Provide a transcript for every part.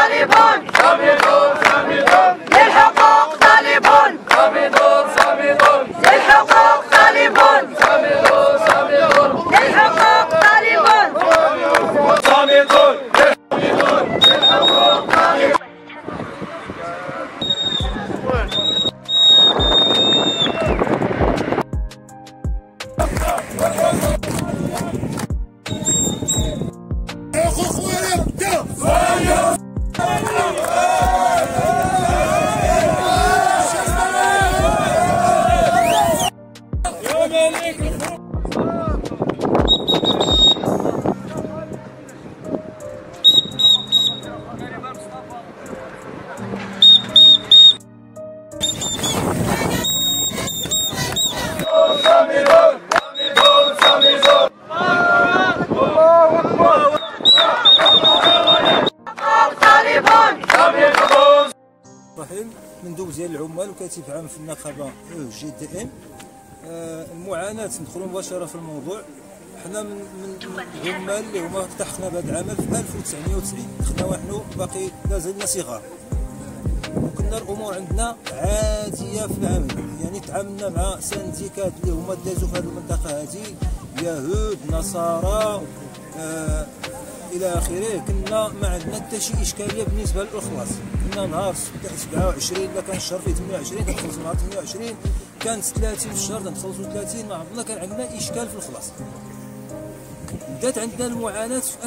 طالبون للحقوق طالبون للحقوق طالبون للحقوق طالبون مندوب ديال العمال وكاتب عام في النقابه جي دي ام. المعاناه ندخلوا مباشره في الموضوع. حنا من العمال اللي هما التحقنا بهذا العمل في 1990 دخلنا ونحن باقي لازلنا صغار، وكنا الامور عندنا عاديه في العمل، يعني تعاملنا مع سنديكات اللي هما دازوا في هذه المنطقه هذه، يهود نصارى الى اخره. كنا ما عندنا حتى شي اشكاليه بالنسبه للخلاص. كنا نهار 27 الا كان الشهر فيه 28 كنخلصوا نهار 28، كانت 30 في الشهر كنخلصوا 30. ما عمرنا كان عندنا اشكال في الخلاص. بدات عندنا المعاناه في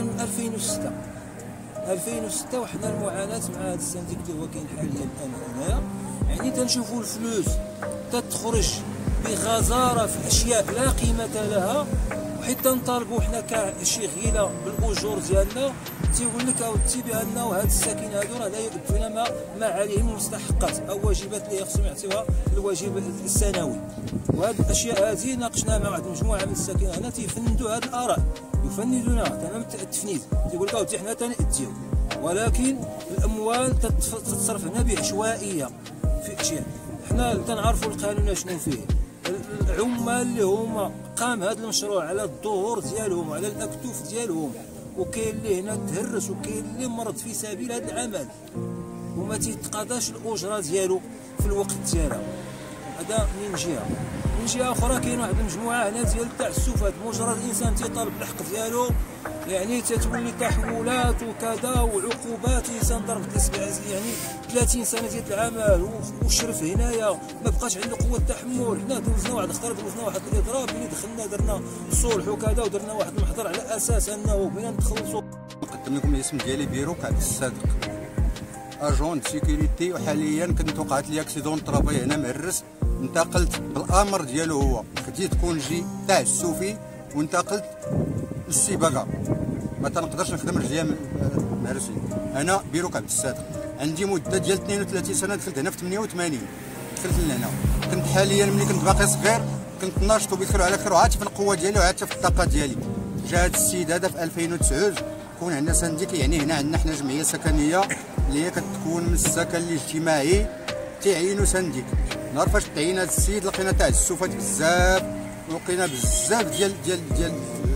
2006 وحنا المعاناه مع هذا السنديك اللي هو كاين حاليا الان هنايا. يعني تنشوفوا الفلوس تتخرج بغزاره في اشياء لا قيمه لها، وحيت تنطالبوا حنا كشي غيله بالاجور ديالنا. تيقول لك اودتي بان هاد الساكن هادو راه لا يؤدون ما عليهم مستحقات او واجبات اللي خصهم يعطيوها الواجب السنوي. وهاد الاشياء هذه ناقشناها مع واحد المجموعه من الساكنه هنا، تيفندوا هاد الاراء، يفندونها تمام التفنيد. تيقول لك اودي حنا تنأديو، ولكن الاموال تتصرف هنا بعشوائيه في اشياء. حنا تنعرفوا القانون شنو فيه. العمال اللي هما قام هذا المشروع على الظهور ديالهم وعلى الاكتوف ديالهم، وكاين اللي هنا تهرس وكاين اللي مرض في سبيل هذا العمل وما تيتقاضاش الاجره ديالو في الوقت ديالها. هذا من جهه. من جهه اخرى كاين واحد المجموعه هنا ديال التعسفات. مجرد الانسان تيطالب الحق ديالو يعني تتولي تحويلات وكذا وعقوبات. الانسان ضرب يعني 30 سنه ديال العمل وشرف هنايا ما بقاش عنده قوه التحمل. حنا دوزنا واحد الخطر، دوزنا واحد الاضراب اللي دخلنا درنا صلح وكذا ودرنا واحد المحضر على اساس انه بغينا نخلصوا. نقدم لكم الاسم ديالي بيروك عبد الصادق، اجون سيكوريتي، وحاليا كنت وقعت لي اكسيدون طرابي هنا مهرس. انتقلت بالامر ديالو هو، خديت كونجي تاع السوفي وانتقلت للسباقه. ما تنقدرش نخدم رجليا مهرسين. انا بيروك عبد الصادق، عندي مده ديال 32 سنه. دخلت هنا في 88 دخلت لهنا. كنت حاليا ملي كنت باقي صغير كنت ناشط وبخير على خير، وعادت في القوه ديالي وعادت في الطاقه ديالي. جا هذا السيد هذا في 2009 كون عندنا سنديك. يعني هنا عندنا حنا جمعيه سكنيه اللي هي كتكون من السكن الاجتماعي، تيعينوا سنديك. نهار فاش تعين هذا السيد لقينا تاع السوفات بزاف، ولقينا بزاف ديال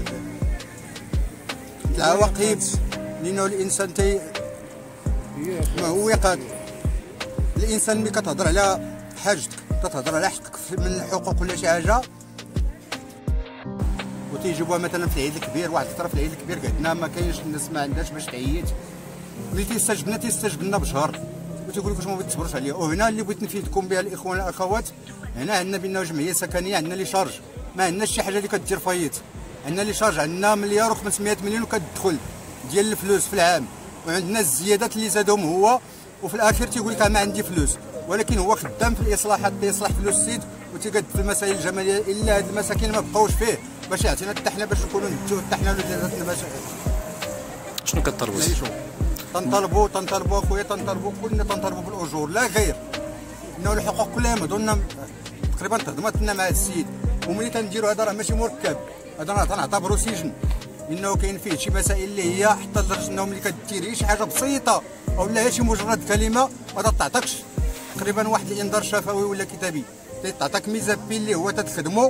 العواقب، لانه الانسان معوقات. الانسان ملي كتهضر على حاجتك، كتهضر على حقك من الحقوق ولا شي حاجه، وتيجيبوها مثلا في العيد الكبير. واحد الفتره في العيد الكبير قعدنا ما كاينش الناس ما عندهاش باش تعيط. ملي تيستجبنا بشهر وتيقول لك واش ما تصبروش عليا. وهنا اللي بغيت نفيدكم بها الاخوان والاخوات، هنا عندنا بان جمعيه سكنيه، عندنا لي شارج، ما عندناش شي حاجه اللي كدير فايت. عندنا لي شارج، عندنا مليار و500 مليون وكتدخل ديال الفلوس في العام، وعندنا الزيادات اللي زادهم هو. وفي الاخير تيقول لك ما عندي فلوس، ولكن هو خدام في الاصلاحات، تيصلح فلوس السيد وتيقد في المسائل الجماليه. الا هاد المساكين ما بقاوش فيه باش يعطينا حتى حنا باش نكونوا نتجو حتى حنا ولاداتنا باش. شنو كطلبوا؟ تنطلبوا اخويا، كلنا تنطلبوا بالاجور لا غير. انه الحقوق كلها مهضونا تقريبا تهضمت لنا مع السيد. وملي تنديروا هذا راه ماشي مركب، هذا راه تنعتبروا سجن. انه كاين فيه شي مسائل اللي هي حتى لدرجه انه ملي كدير شي حاجه بسيطه او لا شي مجرد كلمه ما تعطاكش تقريبا واحد الانذار شفوي ولا كتابي. تعطاك ميزابي اللي هو تتخدمو،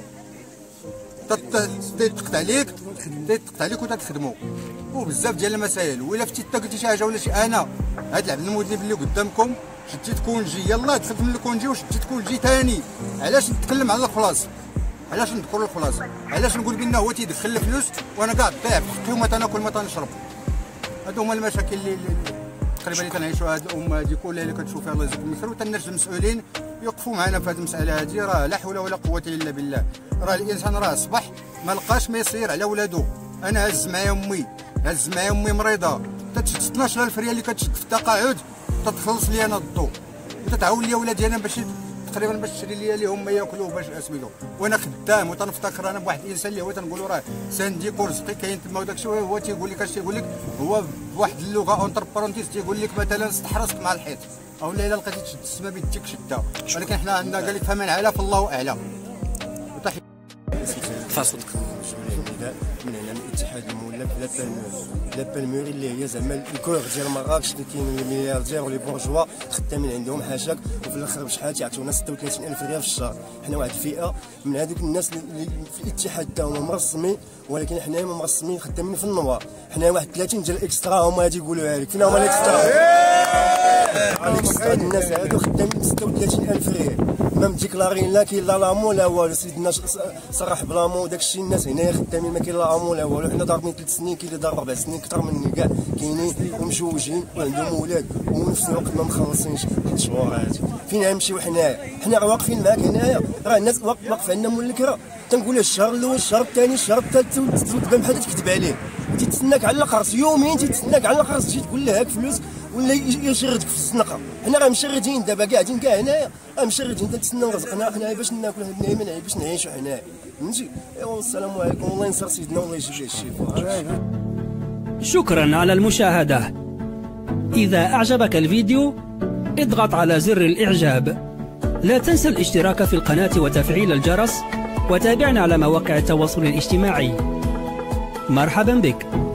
تتقطع عليك وتتخدمو، وبزاف ديال المسائل. ولا فتيت قلتي شي حاجه ولا شي، انا هاد العبد المذنب اللي قدامكم شديت كونجي، يلاه دخلت من الكونجي وشديت كونجي ثاني. علاش نتكلم على الخلاص؟ علاش نذكر الخلاص؟ علاش نقول بان هو تيدخل الفلوس وانا كاع ضيع في حقي وما تناكل ما تنشرب؟ هادو هما المشاكل اللي تقريبا اللي تنعيشوا هاد الامه هادي كلها اللي كتشوف الله يجزيكم بخير. وتنرجو المسؤولين يوقفوا معنا في هاد المساله هادي. راه لا حول ولا قوه الا بالله. راه الانسان راه اصبح ما لقاش ما يصير على ولادو. انا هز معايا امي مريضه تتشد 12000 ريال اللي كتشد في التقاعد تتخلص لي انا الضو وتتعاون لي ولادي انا باش تقريبا باش تشري لي اللي هما ياكلوا باش اسميتو. وانا خدام وتنفتكر انا بواحد الانسان اللي هو تنقول له راه ساندي ورزقي كاين تما وداك الشيء. هو تيقول لك اش تيقول لك؟ هو بواحد اللغه اونتر بارونتيز تيقول لك مثلا استحرزت مع الحيط او لا الا لقيتي تشد السما بيديك شدها. ولكن حنا عندنا قال لك فمن علا فالله اعلى. فاصلك من هنا من الاتحاد المولف لا بالمير اللي هي زعما الكور ديال مراكش اللي كاين الملياردير ولي بورجوا خدامين عندهم حاشاك وفي الاخر بشحال تيعطيونا 36000 ريال في الشهر. حنا واحد الفئه من هذوك الناس اللي في الاتحاد تا هما مرسمين ولكن حنا ما مرسمين خدامين في النوار. حنا واحد 30 ديال الاكسترا هما غادي يقولوها لك. فين هما الاكسترا؟ الاكسترا الناس هادو خدامين 36000 ريال ما مديكلارين لا كاين لا لامو لا والو. سيدنا صرح بلامو داكشي. الناس هنايا خدامين ما كاين لا لامو لا والو. حنا ضاربين 3 سنين كاين اللي ضارب 4 سنين كثر مني كاع كاينين ومجوجين وعندهم ولاد ونفس الوقت ما مخلصينش 6 شهور. هادي فين غنمشيو حنايا؟ حنا راه واقفين معاك هنايا. راه الناس واقف عندنا مول الكرا تنقول الشهر الاول الشهر الثاني الشهر الثالث تبان بحال تكذب عليه. تيتسناك على القرص يومين تيتسناك على القرص تجي تقول له هاك فلوس ولا يشردك في الزنقه. حنا راه مشردين دابا قاعدين كاع هنايا راه مشردين تنتسناو رزقنا حنايا باش ناكلو هاد النعيمه باش نعيشوا حنايا فهمتي. ايوا السلام عليكم والله ينصر سيدنا والله يجيب ليه الشفاء. شكرا على المشاهدة. إذا أعجبك الفيديو اضغط على زر الإعجاب. لا تنسى الاشتراك في القناة وتفعيل الجرس وتابعنا على مواقع التواصل الاجتماعي. مرحبا بك.